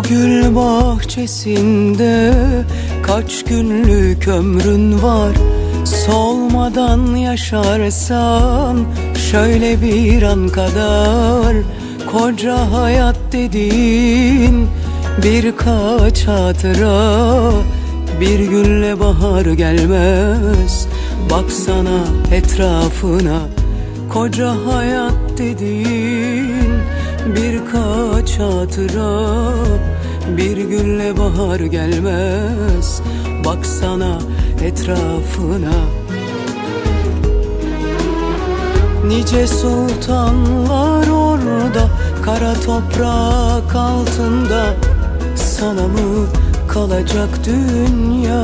Bu gül bahçesinde kaç günlük ömrün var? Solmadan yaşarsan şöyle bir an kadar, koca hayat dediğin birkaç hatıra. Bir günle bahar gelmez, baksana etrafına. Koca hayat dediğin birkaç hatıra. Bir günle bahar gelmez, baksana etrafına. Nice sultanlar orada, kara toprak altında. Sana mı kalacak dünya?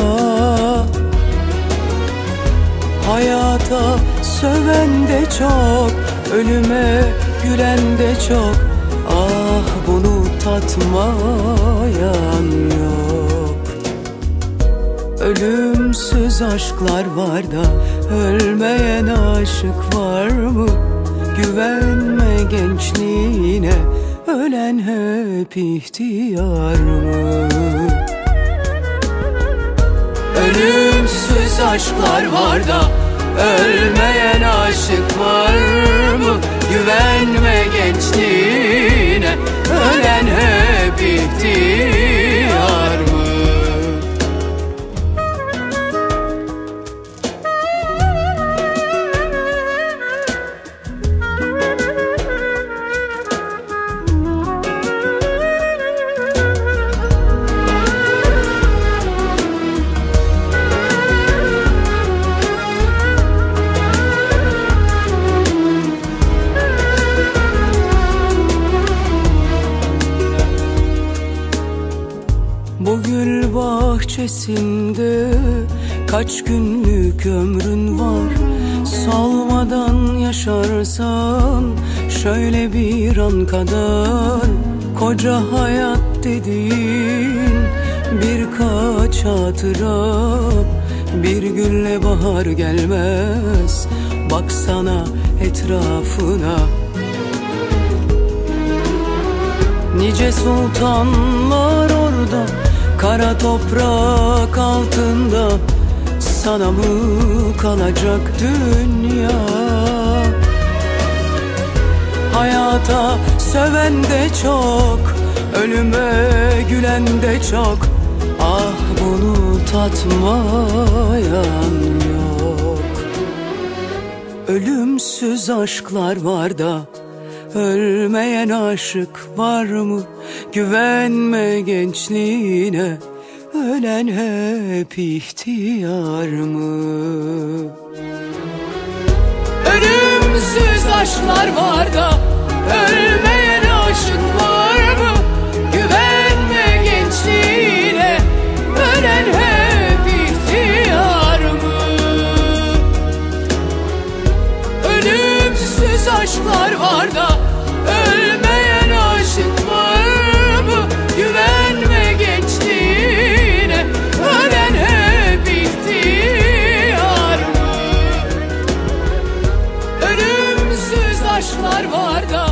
Hayata söven de çok, ölüme gülen de çok. Ah, bunu tatmayan yok. Ölümsüz aşklar var da ölmeyen aşık var mı? Güvenme gençliğine, ölen hep ihtiyar mı? Ölümsüz aşklar var da ölmeyen aşık var mı? Güvenme gençliğine, ölen hep ihtiyar mı? Bu gül bahçesinde kaç günlük ömrün var? Solmadan yaşarsan şöyle bir an kadar, koca hayat dediğin birkaç hatıra. Bir günle bahar gelmez, baksana etrafına. Nice sultanlar orada, kara toprak altında. Sana mı kalacak dünya? Hayata söven de çok, ölüme gülen de çok. Ah, bunu tatmayan yok. Ölümsüz aşklar var da ölmeyen aşık var mı? Güvenme gençliğine, ölen hep ihtiyar mı? Ölümsüz aşklar var da ölmeyen aşık var mı? Güvenme gençliğine, ölen hep ihtiyar mı? Ölümsüz aşklar var da ölmeyen aşık var mı? Güvenme gençliğine, ölen hep ihtiyar mı? Ölümsüz aşklar var da